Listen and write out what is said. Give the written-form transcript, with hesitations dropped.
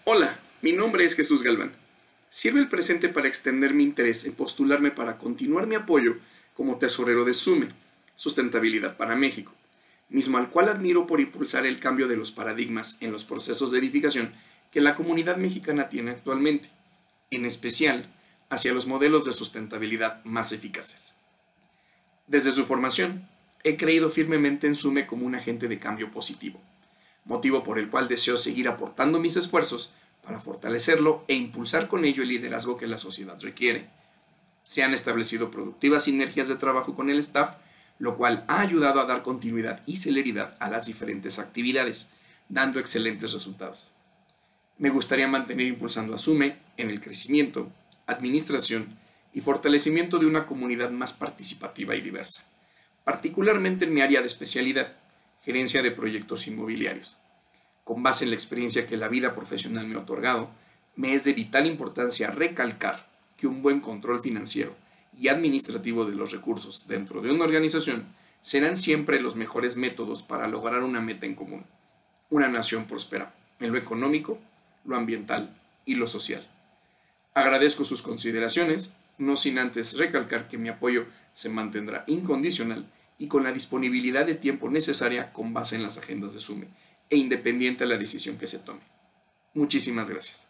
Hola, mi nombre es Jesús Galván. Sirve el presente para extender mi interés en postularme para continuar mi apoyo como tesorero de SUME, Sustentabilidad para México, mismo al cual admiro por impulsar el cambio de los paradigmas en los procesos de edificación que la comunidad mexicana tiene actualmente, en especial hacia los modelos de sustentabilidad más eficaces. Desde su formación, he creído firmemente en SUME como un agente de cambio positivo, motivo por el cual deseo seguir aportando mis esfuerzos para fortalecerlo e impulsar con ello el liderazgo que la sociedad requiere. Se han establecido productivas sinergias de trabajo con el staff, lo cual ha ayudado a dar continuidad y celeridad a las diferentes actividades, dando excelentes resultados. Me gustaría mantener impulsando a SUME en el crecimiento, administración y fortalecimiento de una comunidad más participativa y diversa, particularmente en mi área de especialidad, gerencia de proyectos inmobiliarios. Con base en la experiencia que la vida profesional me ha otorgado, me es de vital importancia recalcar que un buen control financiero y administrativo de los recursos dentro de una organización serán siempre los mejores métodos para lograr una meta en común: una nación próspera en lo económico, lo ambiental y lo social. Agradezco sus consideraciones, no sin antes recalcar que mi apoyo se mantendrá incondicional y con la disponibilidad de tiempo necesaria con base en las agendas de SUME e independiente a la decisión que se tome. Muchísimas gracias.